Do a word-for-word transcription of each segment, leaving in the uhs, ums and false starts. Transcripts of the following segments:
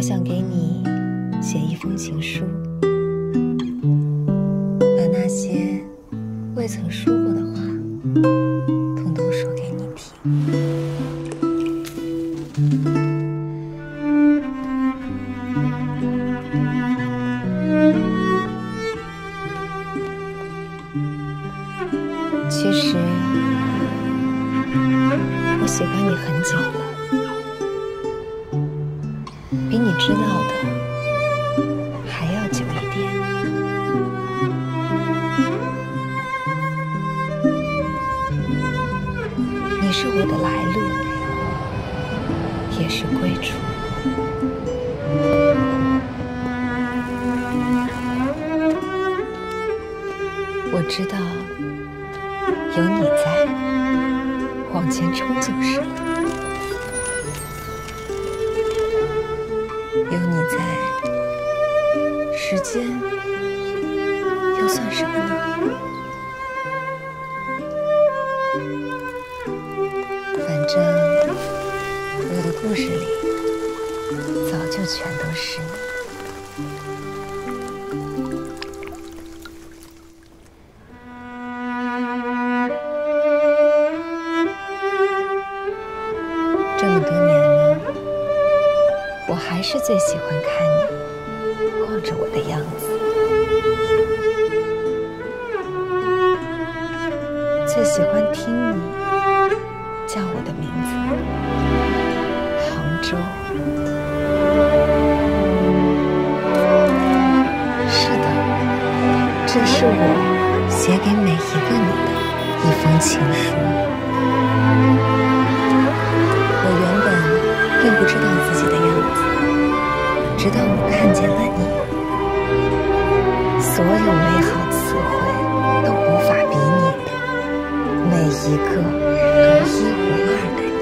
我想给你写一封情书，把那些未曾说过的话统统说给你听。其实我喜欢你很久了，比你知道的还要久一点。你是我的来路，也是归处。我知道有你在，往前冲就是了。有你在，时间又算什么呢？反正我的故事里早就全都是你。这么多年了，我还是最喜欢看你望着我的样子，最喜欢听你叫我的名字，杭州。是的，这是我写给每一个你的一封情书。我原本并不知道自己的样子，直到我看见了你，所有美好词汇都无法比拟的，每一个独一无二的你。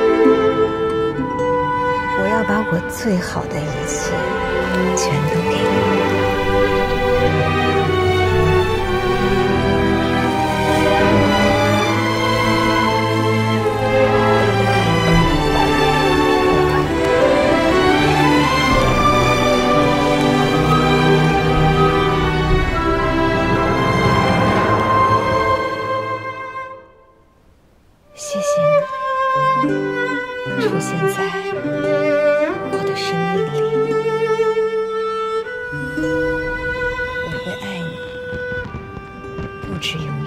我要把我最好的一切全都给你。谢谢你出现在我的生命里，我会爱你，不止永远。